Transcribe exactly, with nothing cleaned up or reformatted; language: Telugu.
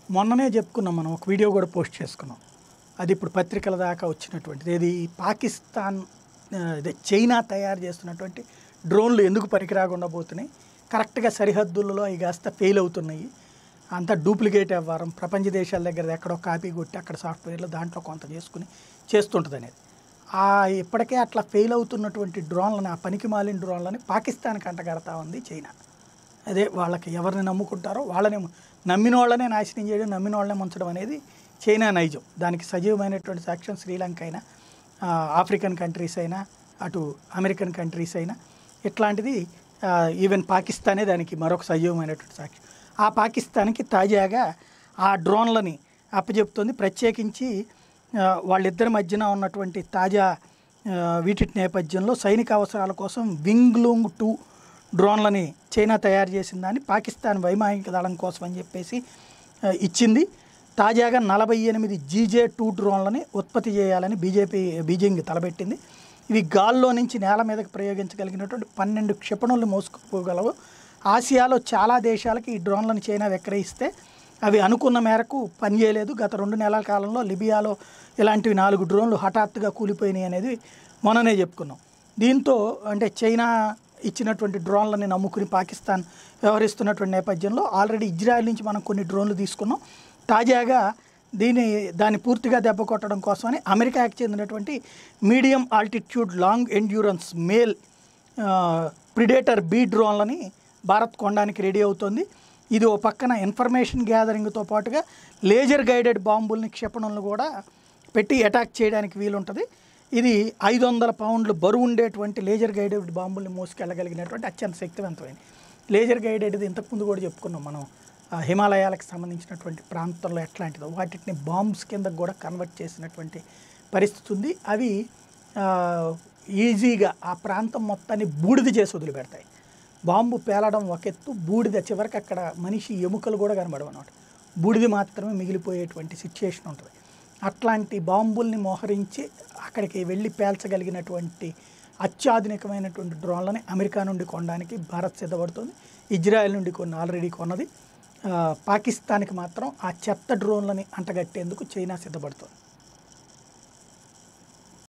మొన్ననే చెప్పుకున్నాం, మనం ఒక వీడియో కూడా పోస్ట్ చేసుకున్నాం. అది ఇప్పుడు పత్రికల దాకా వచ్చినటువంటిది. ఇది పాకిస్తాన్ అదే చైనా తయారు చేస్తున్నటువంటి డ్రోన్లు ఎందుకు పనికిరాకుండా పోతున్నాయి, కరెక్ట్గా సరిహద్దులలో అవి కాస్త ఫెయిల్ అవుతున్నాయి, అంతా డూప్లికేట్ అవ్వడం, ప్రపంచ దేశాల దగ్గర ఎక్కడో కాపీ కొట్టి అక్కడ సాఫ్ట్వేర్లో దాంట్లో కొంత చేసుకుని చేస్తుంటుంది అనేది. ఆ ఇప్పటికే అట్లా ఫెయిల్ అవుతున్నటువంటి డ్రోన్లని, ఆ పనికి మాలిన డ్రోన్లని పాకిస్తాన్కి అంటగడతా ఉంది చైనా. అదే వాళ్ళకి ఎవరిని నమ్ముకుంటారో వాళ్ళని నమ్మిన వాళ్ళనే నాశనం చేయడం, నమ్మిన వాళ్ళనే ముంచడం అనేది చైనా నైజం. దానికి సజీవమైనటువంటి సాక్ష్యం శ్రీలంక అయినా, ఆఫ్రికన్ కంట్రీస్ అయినా, అటు అమెరికన్ కంట్రీస్ అయినా, ఇట్లాంటిది ఈవెన్ పాకిస్తానే దానికి మరొక సజీవమైనటువంటి సాక్ష్యం. ఆ పాకిస్తాన్కి తాజాగా ఆ డ్రోన్లని అప్పచెప్తుంది. ప్రత్యేకించి వాళ్ళిద్దరి మధ్యన ఉన్నటువంటి తాజా వీటి నేపథ్యంలో సైనిక అవసరాల కోసం వింగ్లూంగ్ టూ డ్రోన్లని చైనా తయారు చేసిన దాన్ని పాకిస్తాన్ వైమానిక దళం కోసం అని చెప్పేసి ఇచ్చింది. తాజాగా నలభై ఎనిమిది జీజే టూ డ్రోన్లని ఉత్పత్తి చేయాలని బీజేపీ బీజింగ్ తలపెట్టింది. ఇవి గాల్లో నుంచి నేల మీదకి ప్రయోగించగలిగినటువంటి పన్నెండు క్షిపణులు మోసుకుపోగలవు. ఆసియాలో చాలా దేశాలకి ఈ డ్రోన్లను చైనా విక్రయిస్తే అవి అనుకున్న మేరకు పనిచేయలేదు. గత రెండు నెలల కాలంలో లిబియాలో ఇలాంటివి నాలుగు డ్రోన్లు హఠాత్తుగా కూలిపోయినాయి అనేది మొన్ననే చెప్పుకున్నాం. దీంతో అంటే చైనా ఇచ్చినటువంటి డ్రోన్లని నమ్ముకుని పాకిస్తాన్ వ్యవహరిస్తున్నటువంటి నేపథ్యంలో ఆల్రెడీ ఇజ్రాయెల్ నుంచి మనం కొన్ని డ్రోన్లు తీసుకున్నాం. తాజాగా దీని దాన్ని పూర్తిగా దెబ్బ కొట్టడం కోసమని అమెరికాకి చెందినటువంటి medium altitude long endurance male predator B డ్రోన్లని భారత్ కొనడానికి రెడీ అవుతోంది. ఇది ఓ పక్కన ఇన్ఫర్మేషన్ గ్యాదరింగ్తో పాటుగా లేజర్ గైడెడ్ బాంబుల్ని, క్షిపణులను కూడా పెట్టి అటాక్ చేయడానికి వీలుంటుంది. ఇది ఐదు వందల పౌండ్లు బరువు ఉండేటువంటి లేజర్ గైడెడ్ బాంబుల్ని మోసుకెళ్ళగలిగినటువంటి అత్యంత శక్తివంతమైనది. లేజర్ గైడెడ్ ఇంతకుముందు కూడా చెప్పుకున్నాం మనం, హిమాలయాలకు సంబంధించినటువంటి ప్రాంతంలో ఎట్లాంటిదో వాటిని బాంబ్స్ కింద కూడా కన్వర్ట్ చేసినటువంటి పరిస్థితి ఉంది. అవి ఈజీగా ఆ ప్రాంతం మొత్తాన్ని బూడిద చేసి వదిలిపెడతాయి. బాంబు పేలడం ఒక ఎత్తు, బూడిద చివరికి అక్కడ మనిషి ఎముకలు కూడా కనబడవు అన్నమాట, బూడిద మాత్రమే మిగిలిపోయేటువంటి సిచ్యుయేషన్ ఉంటుంది. అట్లాంటి బాంబుల్ని మోహరించి అక్కడికి వెళ్ళి పేల్చగలిగినటువంటి అత్యాధునికమైనటువంటి డ్రోన్లని అమెరికా నుండి కొనడానికి భారత్ సిద్ధపడుతుంది. ఇజ్రాయెల్ నుండి కొన్ని ఆల్రెడీ కొన్నది. పాకిస్తాన్కి మాత్రం ఆ చెత్త డ్రోన్లని అంటగట్టేందుకు చైనా సిద్ధపడుతుంది.